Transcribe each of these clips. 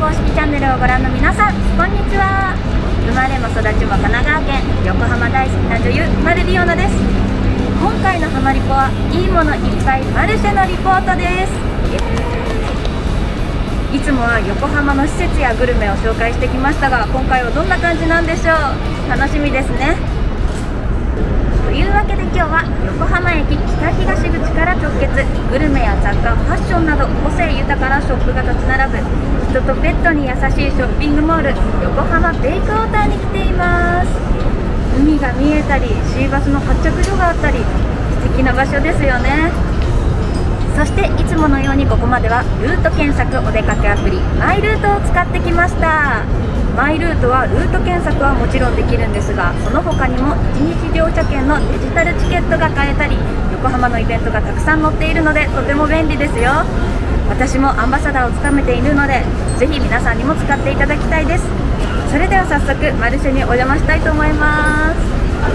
公式チャンネルをご覧の皆さん、こんにちは。生まれも育ちも神奈川県、横浜大好きな女優、丸リオナです。今回のハマリポはいいものいっぱいマルシェのリポートです。いつもは横浜の施設やグルメを紹介してきましたが、今回はどんな感じなんでしょう。楽しみですね。というわけで今日は横浜駅北東口から直結、グルメや雑貨、ファッションなど個性豊かなショップが立ち並ぶ人とペットに優しいショッピングモール、横浜ベイクウォーターに来ています。海が見えたり、シーバスの発着所があったり、素敵な場所ですよね。そしていつものようにここまではルート検索お出かけアプリマイルートを使ってきました。マイルートはルート検索はもちろんできるんですが、その他にも1日乗車券のデジタルチケットが買えたり、横浜のイベントがたくさん載っているのでとても便利ですよ。私もアンバサダーを務めているので、ぜひ皆さんにも使っていただきたいです。それでは早速マルシェにお邪魔したいと思います。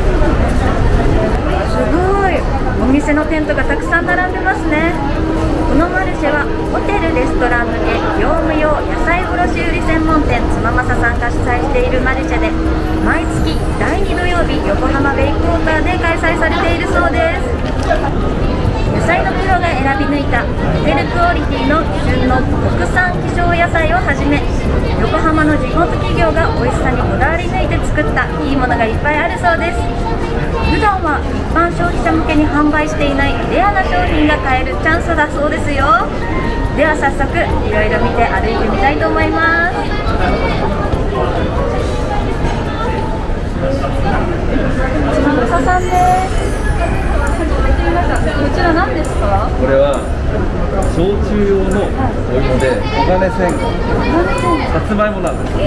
すごい、お店のテントがたくさん並んでますね。このマルシェはホテル・レストラン向け業務用野菜卸売専門店つままささんが主催しているマルシェで、毎月第2土曜日横浜ベイクウォーターで開催されているそうです。野菜のプロが選び抜いたホテルクオリティの旬の国産希少野菜をはじめ、横浜の地元企業が美味しさにこだわり抜いて作ったいいものがいっぱいあるそうです。普段は一般消費者向けに販売していないレアな商品が買えるチャンスだそうですよ。では早速いろいろ見て歩いてみたいと思います。つままささんです。こちら何ですか？ これは焼酎用のお芋で黄金千賀、さつまいもなんです。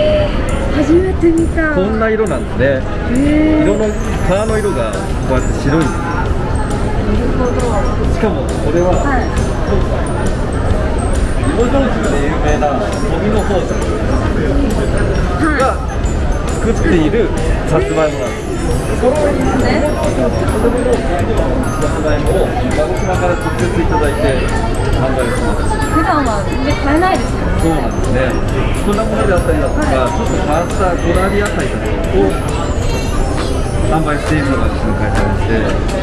初めて見た。 こんな色なんですね。色の皮の色がこうやって白いんです。しかもこれは、芋焼酎で有名な荻野宝珠が作っているさつまいもなんです。この芋焼酎のさつまいもを鹿児島から直接いただいて販売します。 普段は全然買えないですよね。 そうなんですね。こんなものであったりだとか、ちょっと変わったこだわり野菜たちを販売しているのがうちの会社でして、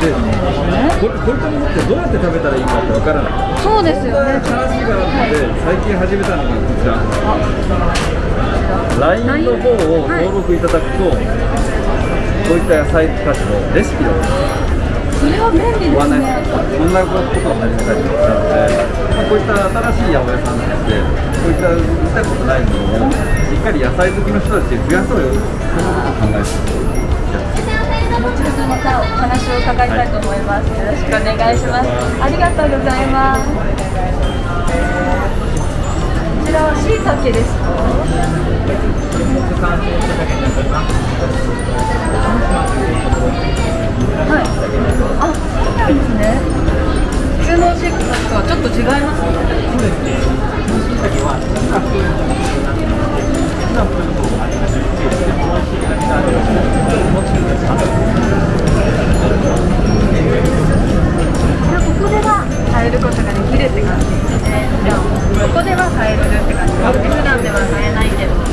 こういったものってどうやって食べたらいいかってわからない。 そうですよね。 話があるので、最近始めたのがこちら。LINE の方を登録いただくと、こういった野菜たちのレシピをそれは便利ですね。 そんなことを始めたりとかしたので、こういった新しい八百屋さんとして、こういった見たことないものをしっかり野菜好きの人たちに増やそうよ、そんなことを考えて後ほどまたお話を伺いたいと思います。よろしくお願いします。ありがとうございます。こちらは椎茸ですか？はい。あ、そうなんですね。普通の椎茸とはちょっと違いますね。そうですね。椎茸はここでは買えることができるって感じですね。ここでは買えるって感じですね。普段では買えないけど。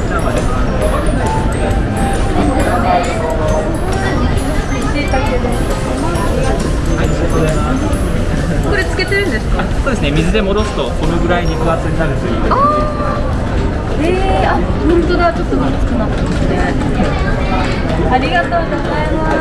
これつけてるんですか？ そうですね、水で戻すとこのぐらい肉厚になるという。 本当だ、ちょっと熱くなってますね。ありがとうございます。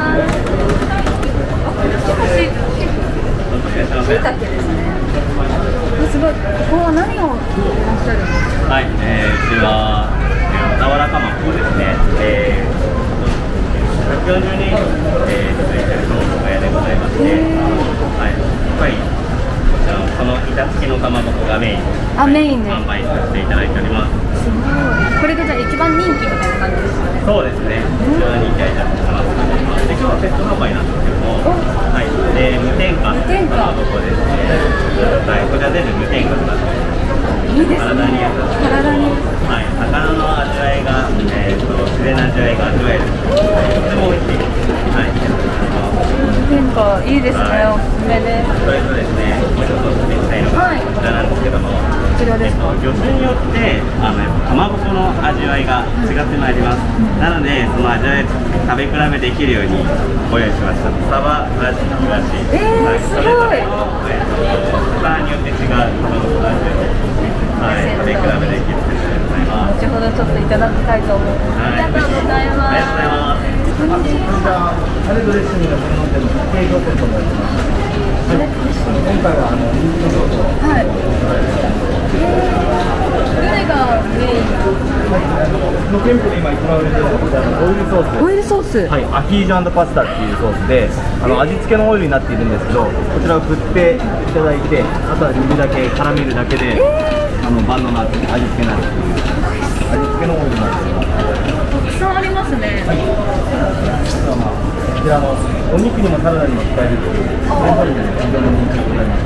しいたけですね。すごい。ここは何を作ってらっしゃるんですか？ はい、うちは小田原かまぼこですね。140年以上続いている小屋でございまして、はい、やっぱりこの板付きのかまぼこがメインで販売させていただいております。 すごい。これがじゃあ一番人気みたいな感じですかね。そうですね。 一番人気アイテムかなと思います。で、今日はセット販売なんですけども、はい、で無添加のかまぼこですね。はい、こちら全部無添加となっています。いいですね。体に優しい。はい、魚の味わいが自然な味わいが味わえる。とても美味しい。はい。 添加いいですね。おすすめです。 それとですね、もう一つお勧めしたいのがこちらなんですけども。 ちらですか？ 魚種によってやっぱかまぼこの味わいが違ってまいります。なのでその味わい食べ比べできるようにご用意しました。サバ、アジ、イワシ、 すごい。 それぞれの皿によって違うかまぼこの味を、食べ比べできるということでございます。 後ほどちょっといただきたいと思います。ありがとうございます。 ありがとうございます。 タレドレッシングが専門店の提供店となります。今回は人気のソースを。 はい。どれがメイン？ の店舗で今一番売れてるのはこちらのオイルソース。 オイルソース。 はい、アヒージョ&パスタっていうソースで、味付けのオイルになっているんですけど、こちらを振っていただいて、あとは煮るだけ、絡めるだけで、万能な味付けになるっていう味付けのオイルになっています。 たくさんありますね。 はい。こちらのお肉にもサラダにも使えるという、非常に人気でございます。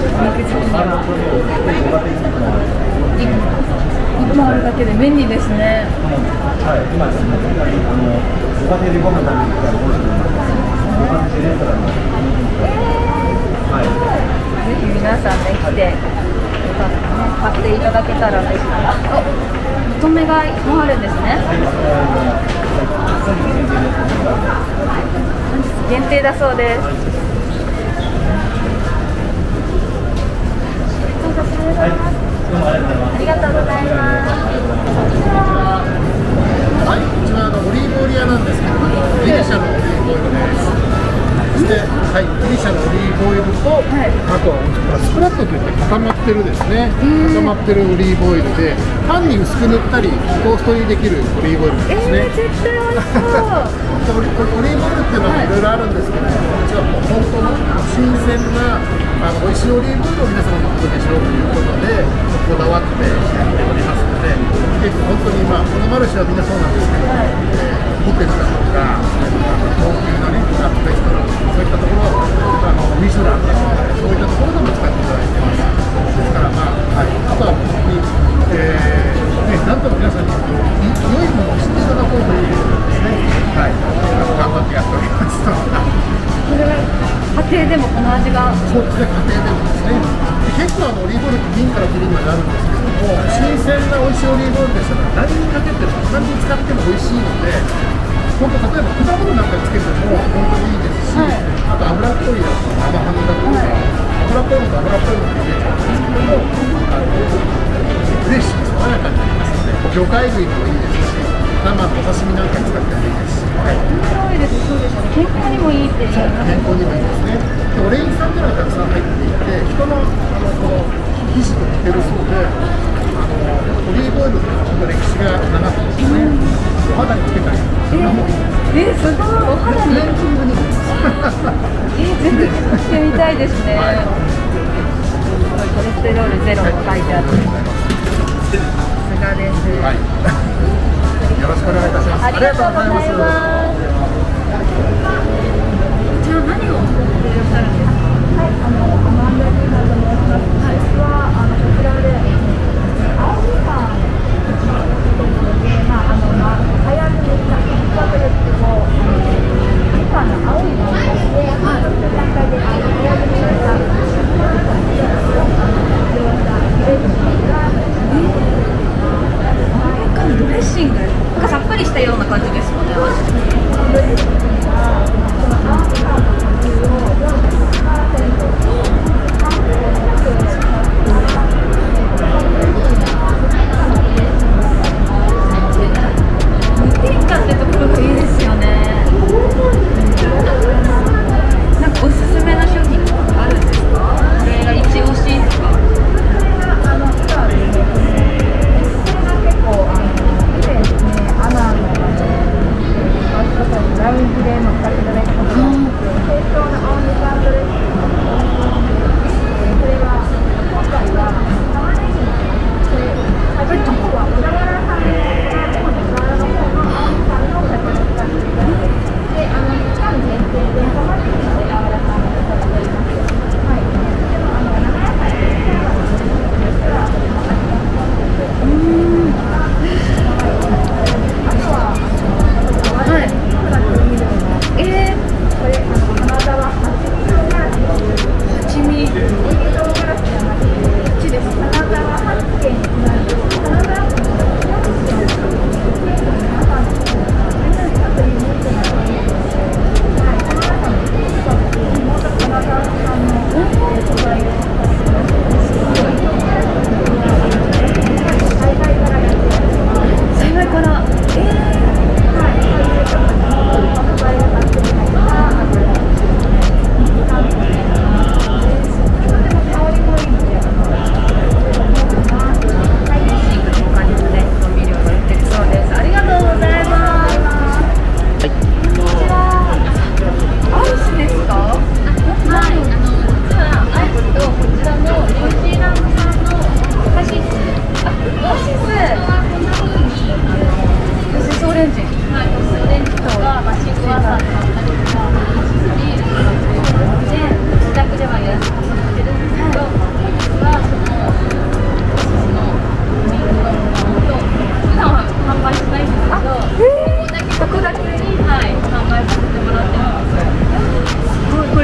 1個あるだけで便利ですね。 はい、今ですね、ご家庭でご飯食べる機会が多いと思います。ご家庭レストランのはい。 ぜひ皆さんね来て買っていただけたら嬉しい。お米がもあるんですね。限定だそうです。ありがとうございます。 はい、こちらオリーブオイル屋なんですけれども、ギリシャのオリーブオイルです。そして、はい、ギリシャのオリーブオイルと、あとはスプラットといって固まってるですね、固まってるオリーブオイルで、パンに薄く塗ったり、トーストにできるオリーブオイルですね。 絶対美味しそう。 オリーブオイルっていうのはいろいろあるんですけど、こちらもう本当の新鮮な美味しいオリーブオイルを皆様にお届けしようということで、こだわってやっておりますので、結構本当にこのマルシェはみんなそうなんですけど、ホテルだとか、高級なね、レストラン、そういったところ、ミシュランだとか、そういったところでも使っていただいてます。ですから、はい、あとは本当に、なんとか皆さんに良いものを知っていただこうということですね。はい、頑張ってやっております。 これは家庭でもこの味が。 そうですね、家庭でもですね。結構オリーブオイルって瓶から切りまであるんですけども、新鮮な美味しいオリーブオイルでしたら何にかけても何に使っても美味しいので、本当例えば果物なんかにつけても本当にいいですし、あと脂っこいやつ、生ハムだとか、脂っこいのと脂っこいのって入れちゃうんですけども、フレッシュに爽やかになりますので、魚介類もいいですし、生のお刺身なんかに使ってもいいですし、はい。 そうです、そうですね。健康にもいいっていう。 健康にもいいですね。でオレイン酸というのがたくさん入っていて、人のこの皮脂と似てるそうで、オリーブオイルの歴史が長くてですね、お肌につけたり、そんなもんいいです。 すごい。お肌に。 クレンジングにもいいです。 全然してみたいですね。コレステロールゼロも書いてある。さすがです。 はい。よろしくお願いいたします。 ありがとうございます。じゃあ何を作っていらっしゃるんですか？はい、コマンダリーナと申します。私はこちらで青みかんというので、流行りにしたタブレットをみかんの青いもので段階で流行りにしたドレッシングがさっぱりしたような感じですよね。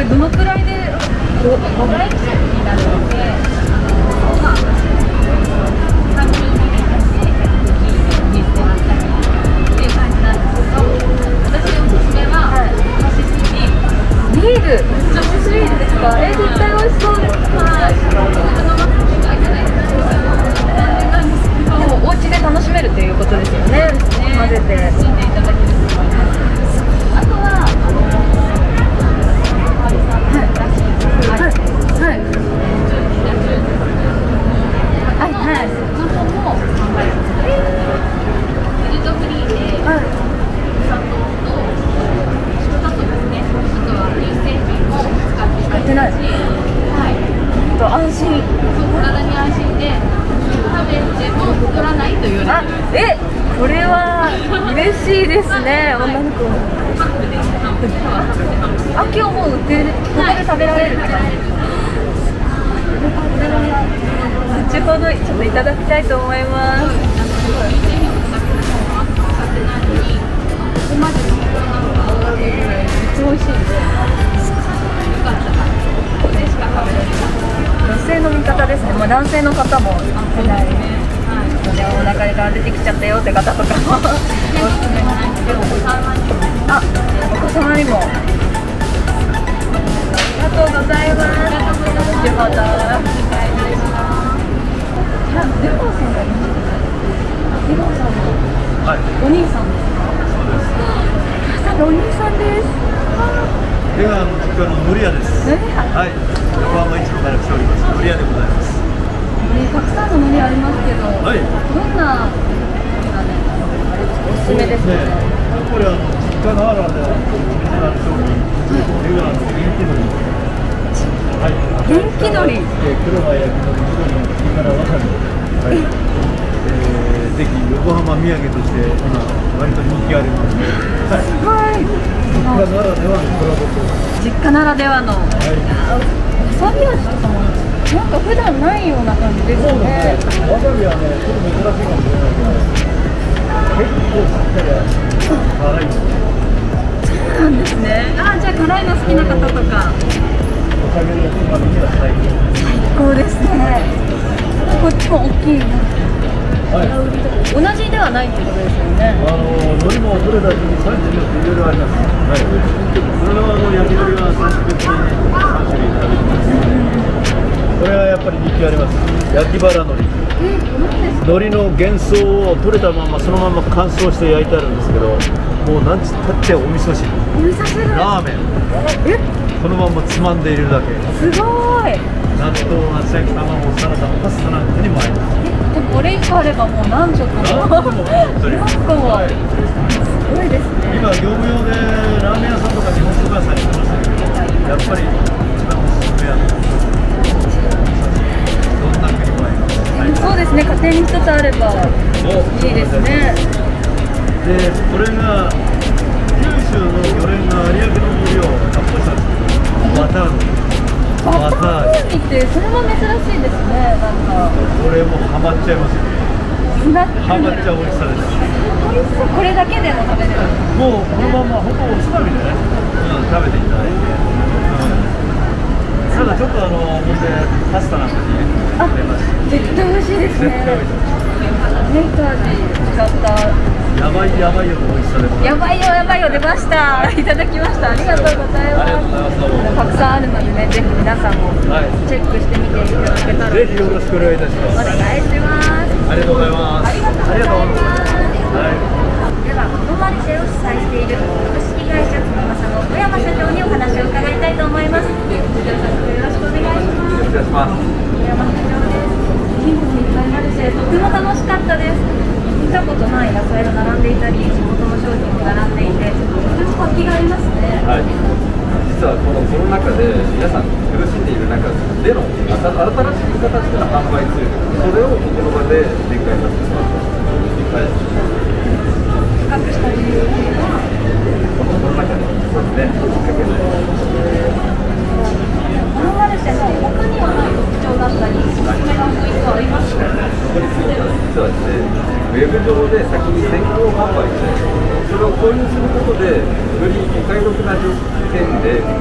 どのくらいで5倍近くになるので、まあ3人になって190円にしてましたっていう感じなんですけど、私のおすすめはカシスビール。ビール、カシスビールですか？絶対美味しそうです。はい。お家で楽しめるということですよね。混ぜて。楽しんでいただけると思います。あとは安心、体に安心で食べても太らないというような。これは嬉しいですね。女の子今日も売ってる、ここで食べられるって感じ。後ほどちょっといただきたいと思います。めっちゃ美味しいんで、女性の味方ですね。まあ、男性の方も世代お腹が出てきちゃったよって方とかもおすすめなんですけど、お子様にも。ありがとうございます。後ほど。出川さんがいます。出川さんのお兄さんですか？そうです。お兄さんです。 出川の実家ののり屋です。はい。横浜市場から来ております。のり屋でございます。 たくさんののりありますけど、 はい。 どんなおすすめですかね。 これ実家ならではオリジナル商品。出川の元気のり。はい。 元気のり。 黒が焼きのり、緑のピリ辛わさび。はい。ぜひ横浜土産として今割と人気あります。はい。実家ならではのコラボと。 実家ならではの。わさび味とかもなんか普段ないような感じですね。 わさびはね、ちょっと珍しいかもしれないけど、結構しっかり辛いんですよ。 そうなんですね。じゃあ辛いの好きな方とか。 お酒のつまみには最高ですね。こっちも大きいな。 はい。 同じではないってことですよね。 海苔も取れた時に産地によっていろいろあります。はい。それは焼き鳥は3種類いただきます。これはやっぱり人気あります。焼きバラ海苔。海苔の幻想を取れたままそのまま乾燥して焼いてあるんですけど、もう何つったってお味噌汁。ラーメン。このままつまんでいるだけ。 すごい。 納豆、厚焼き、卵、サラダ、パスタなんかにも合います。 これ1個あればもう何食も。 何個も本当に。 何個も。すごいですね。 今業務用でラーメン屋さんとか日本そば屋さんに行ってましたけど、やっぱり一番おすすめはどんな国も合います。 そうですね。家庭に一つあればいいですね。 で、これが九州の魚連が有明の海苔を発酵したんですけど、バターの。 バター風味ってそれも珍しいですね。なんかこれもハマっちゃいますよ。ハマっちゃう美味しさです。 美味しそう。これだけでも食べれる。 もうこのまま本当おつまみでね、食べていただいて、ただちょっとパスタなんかにね、入れます。 絶対美味しいですね。 絶対美味しい。 メーカー味使ったやばいよの美味しさでございます。 やばいよ出ました。いただきました。ありがとうございます。たくさんあるのでね、ぜひ皆さんもチェックしてみていただけたら、 ぜひよろしくお願いいたします。 お願いします。 ありがとうございます。 ありがとうございます。 はい。 ではこのマルシェを主催している株式会社つばまさの小山社長にお話を伺いたいと思います。よろしくお願いします。 よろしくお願いします。 小山社長です。金庫にいっぱいマルシェ、とても楽しかったです。見たことない野菜が並んでいたり、地元の商品も並んでいて、とても活気がありますね。 はい、実はこのコロナ禍で皆さん苦しんでいる中での新しい形での販売ツール、それをこの場で展開させてもらってます。はい、 企画した理由はこの中でそうですね、きっかけで。 このマルシェの他にはない特徴だったり、おすすめのポイントはありますか？ ここについては実はですね、ウェブ上で先に先行販売して、それを購入することで、よりお買い得な条件で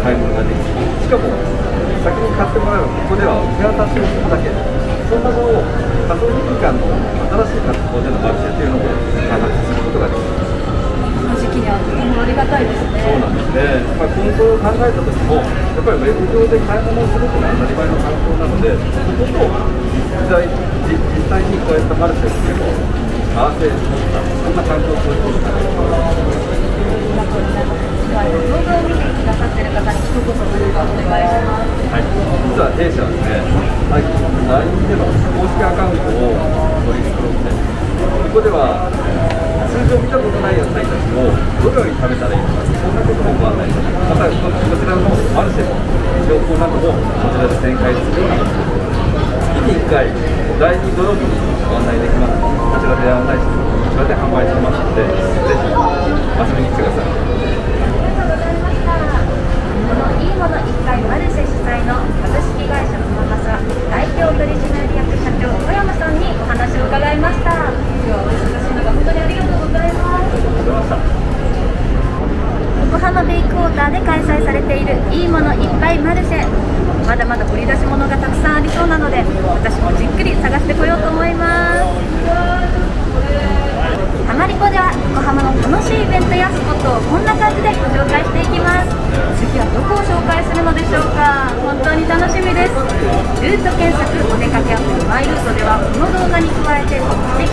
買い物ができる。しかも先に買ってもらえばここでは手渡しをするだけ、そんなものを仮想日間の新しい活動でのマルシェというのも開発することができます。 この時期にはとてもありがたいですね。 そうなんですね。今後を考えた時もやっぱりウェブ上で買い物をするというのは当たり前の環境なので、そこと実際にこういったマルシェっていうのを合わせ持ったそんな環境を作ることができます。 動画を見てくださっている方に一言何かお願いします。 はい、実は弊社はですね、LINE での公式アカウントを取り作ろうとして、ここでは通常見たことない野菜たちをどのように食べたらいいのか、そんなこともご案内します。またこちらのマルシェの情報などもこちらで展開するような月に1回第2土曜日にご案内できますので、こちらで案内してこちらで販売してますので、ぜひ遊びに来てください。 いいもの一回マルシェ主催の株式会社スマハサ代表取締役社長小山さんにお話を伺いました。今日はお忙しい中本当にありがとうございます。横浜ベイクォーターで開催されているいいものいっぱいマルシェ、まだまだ掘り出し物がたくさんありそうなので、私もじっくり探してこようと思います。ハマリポでは横浜の楽しいイベントやスポットをこんな感じでご紹介していきます。次はどこを紹介するのでしょうか。本当に楽しみです。ルート検索お出かけアプリマイルートではこの動画に加えて素敵